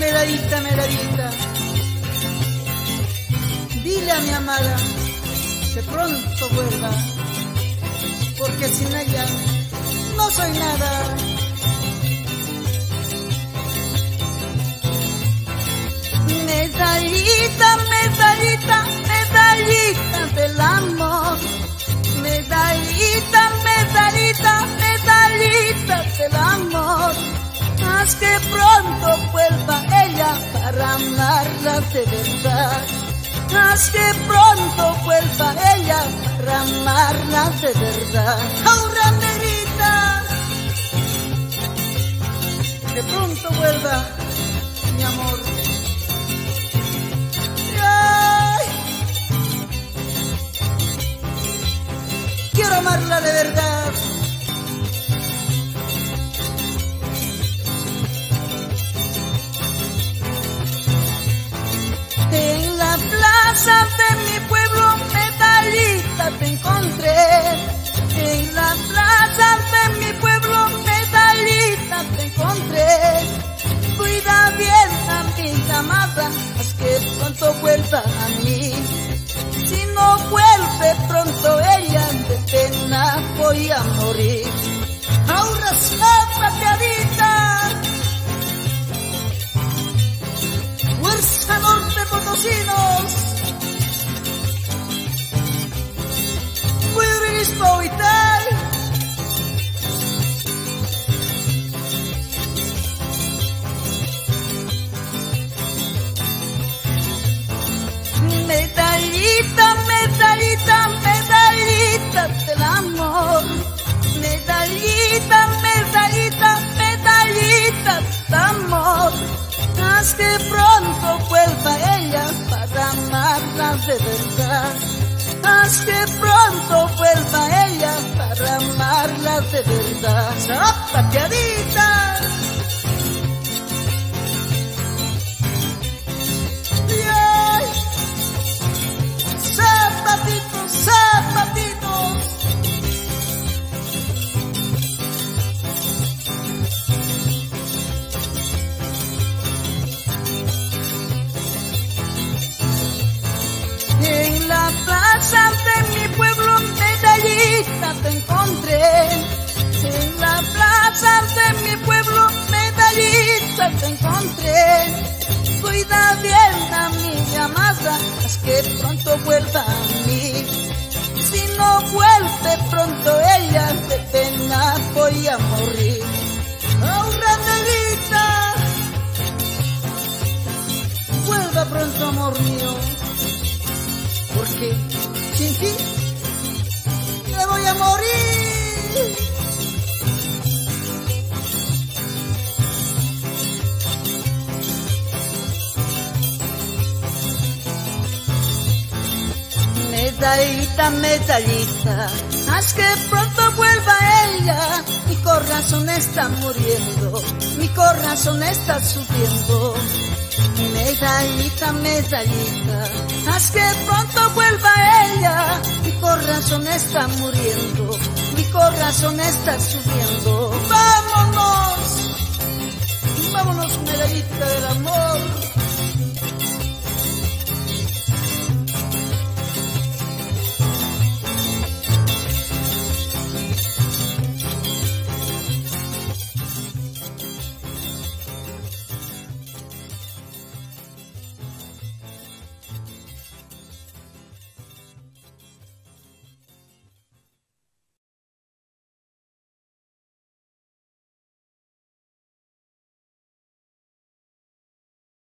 medallita, medallita, dile a mi amada que pronto vuelva, porque sin ella no soy nada. Medallita, medallita, medallita del amor. Medallita, medallita, medallita del amor. Haz que pronto vuelva ella para amarla de verdad. Haz que pronto vuelva ella para amarla de verdad. ¡Ahora, negrita! Que pronto vuelva, mi amor. ¡Ay! Quiero amarla de verdad. En la plaza de mi pueblo, medallita te encontré. En la plaza de mi pueblo, medallita te encontré. Cuida bien a mi amada, haz que pronto vuelva a mí. Si no vuelve pronto ella, de pena voy a morir. Ahora zapateadita, fuerza norte potosinos, Pueblo vital. Medallita, medallita, medallita del amor. Medallita, medallita, medallita del amor. Haz que pronto vuelva ella para amarla de verdad. Haz que pronto vuelva ella para amarla de verdad. ¡Zapateadita! Zapatitos, zapatitos. En la plaza de mi pueblo, medallita te encontré. En la plaza de mi pueblo, medallita te encontré. Cuida bien a mi amada, haz que pronto vuelva a mí. Si no vuelve pronto ella, de pena voy a morir. ¡Ahora, negrita! Vuelva pronto, amor mío, porque sin ti me voy a morir. Medallita, medallita, haz que pronto vuelva ella. Mi corazón está muriendo, mi corazón está sufriendo. Medallita, medallita, haz que pronto vuelva ella. Mi corazón está muriendo, mi corazón está sufriendo. ¡Vámonos! ¡Vámonos, medallita del amor!